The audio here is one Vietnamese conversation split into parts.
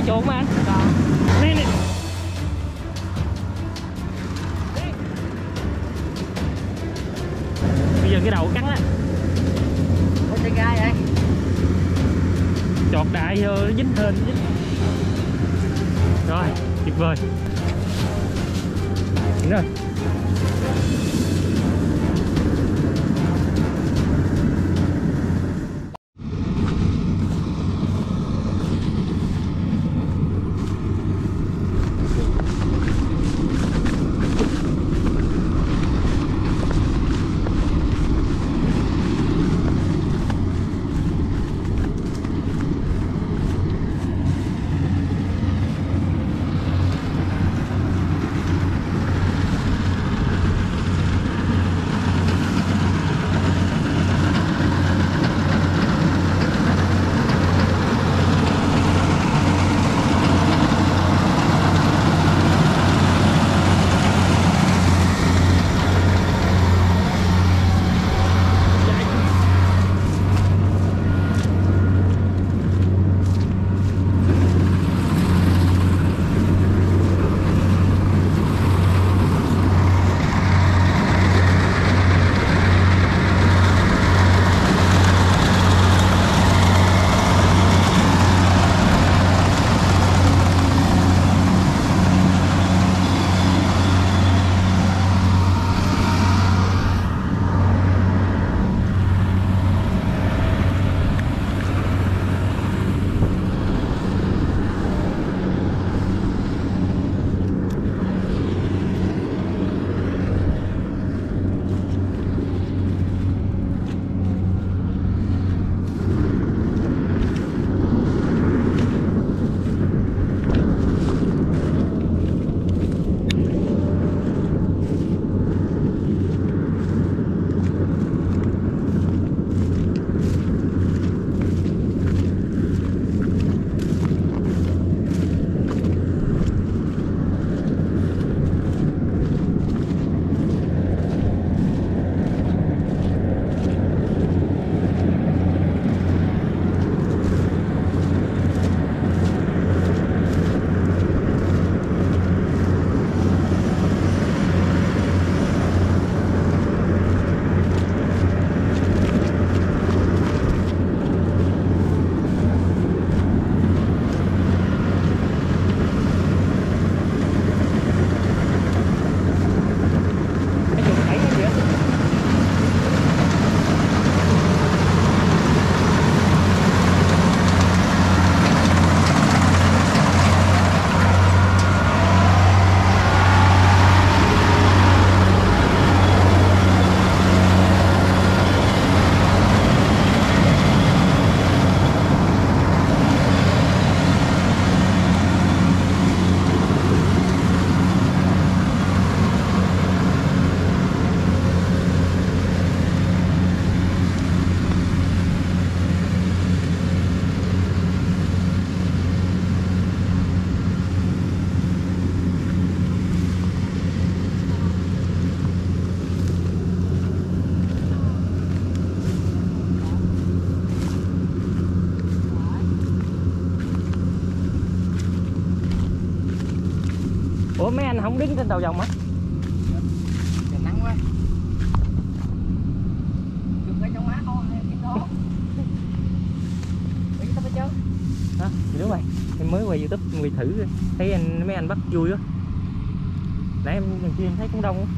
chuột mà anh. Nè nè. Bây giờ cái đầu cắn á. Ủa chơi gai vậy? Chọt đại vô nó dính hên dính. Rồi, tuyệt vời. Đúng rồi. Ủa mấy anh không đứng trên đầu dòng hả? Trời nắng quá. Chụp cái trong má con cái đó. Để tao chơi. Hả? Thì đúng rồi. Em mới quay YouTube quay thử thấy mấy anh bắt vui á. Nãy em lần kia em thấy cũng đông á.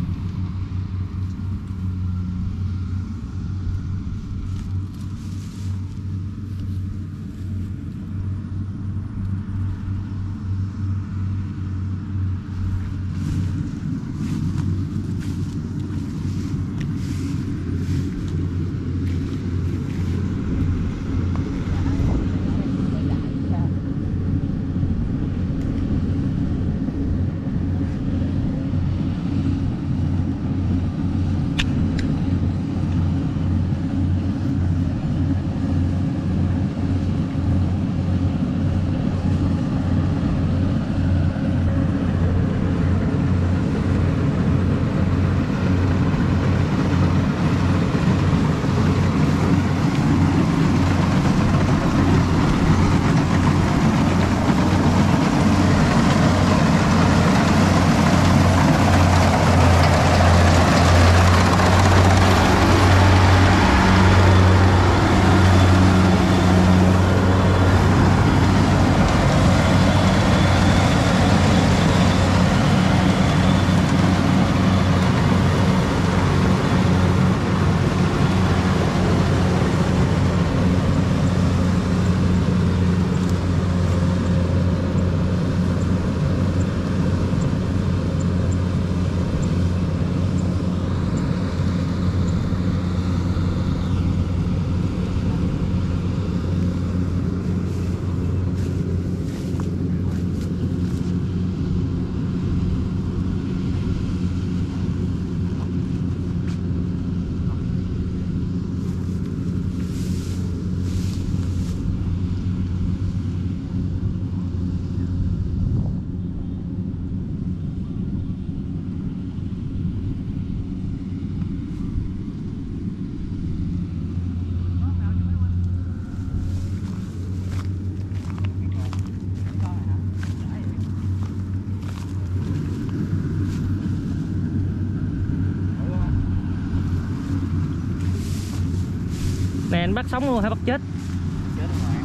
bắt sống luôn hay bắt chết? Chết rồi.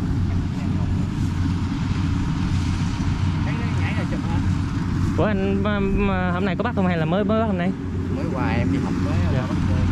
Thấy nó nhảy ra chụp hả? Ủa anh mà hôm nay có bắt không hay là mới bắt hôm nay? Mới qua em đi học tới Dạ. bắt chơi.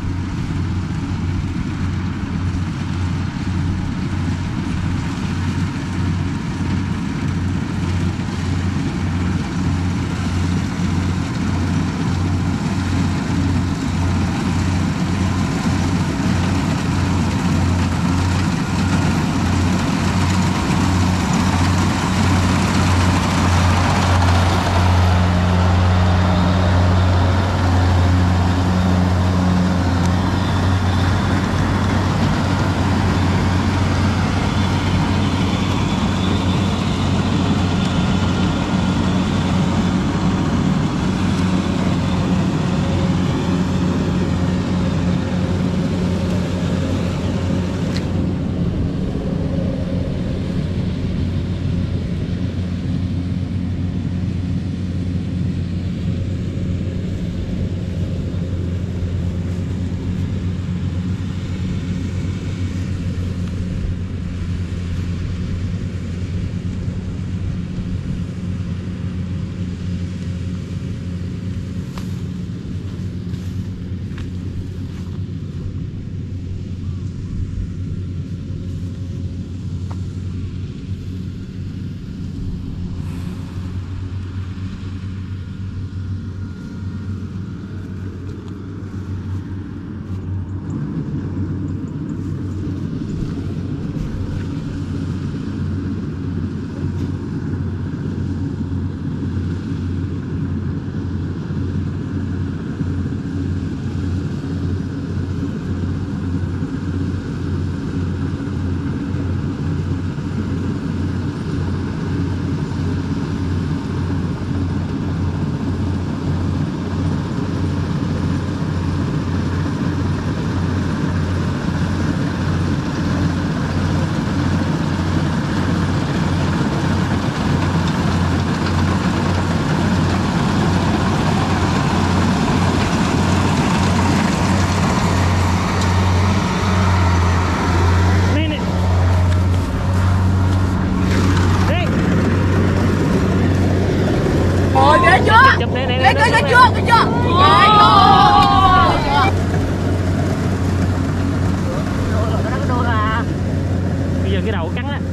Cái đầu cắn á.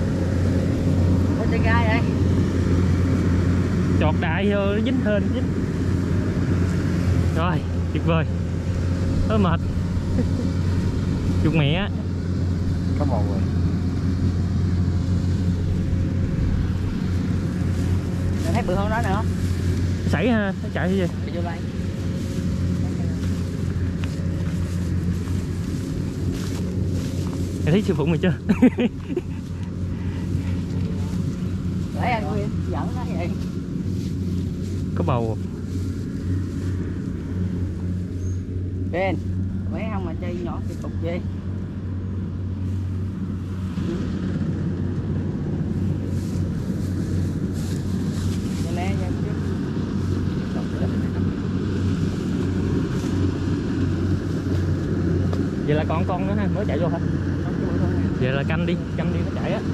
Ôi tay gai vậy. Chọt đại vô nó dính hên dính. Rồi, tuyệt vời. Ơ mệt. Chục mẹ. Có một rồi. Mày thấy bự hơn đó nữa. Sảy ha, nó chạy cái gì? Đi vô đây. Mày thấy sư phụ mày chưa? Để anh Nguyên dẫn nó vậy. Có bầu. Bên mấy không mà chơi nhỏ thì cục gì. Nè nha chứ. Vậy là còn con nữa ha, mới chạy vô hả? Vậy là canh đi nó chạy á.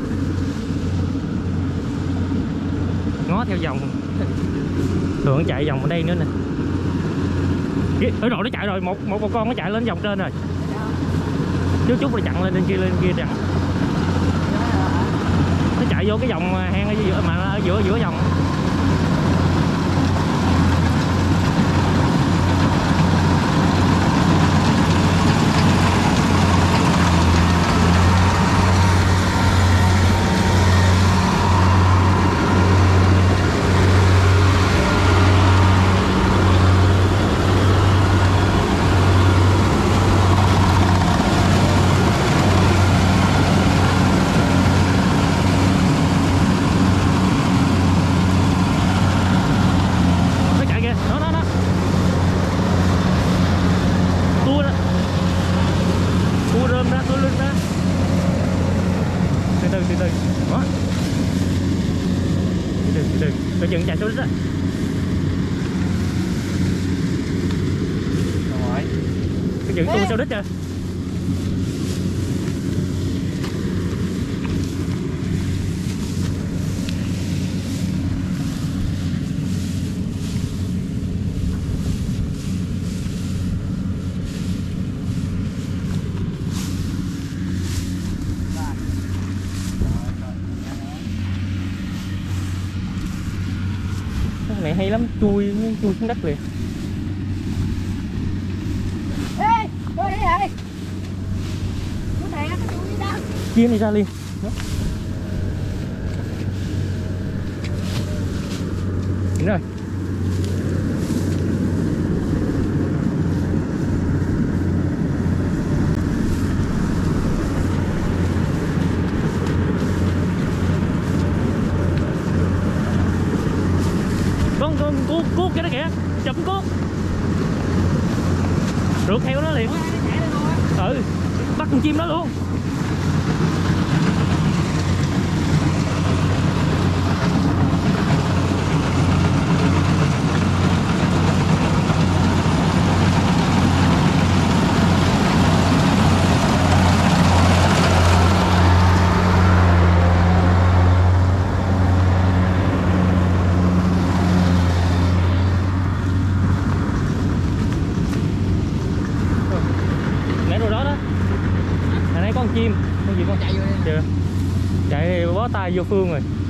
Ngó theo vòng. Thường chạy vòng ở đây nữa nè. Ở rồi nó chạy rồi, một con nó chạy lên vòng trên rồi. Chút là chặn lên kia chặn. Nó chạy vô cái vòng hang ở giữa mà ở giữa vòng. Coi chừng chạy xuống đó. Rồi. Coi chừng tôi sau đít chưa. này hay lắm, chui xuống đất liền. Ê, tôi đây rồi. Tôi thè nó chui đó. Chim này ra liền. Đó. Đúng rồi. Con cuốc cái đó kìa, chụp cuốc rượt theo nó liền. Ừ, bắt con chim đó luôn. Chim con gì con Chạy vô đi. chưa chạy bó tay vô Phương rồi.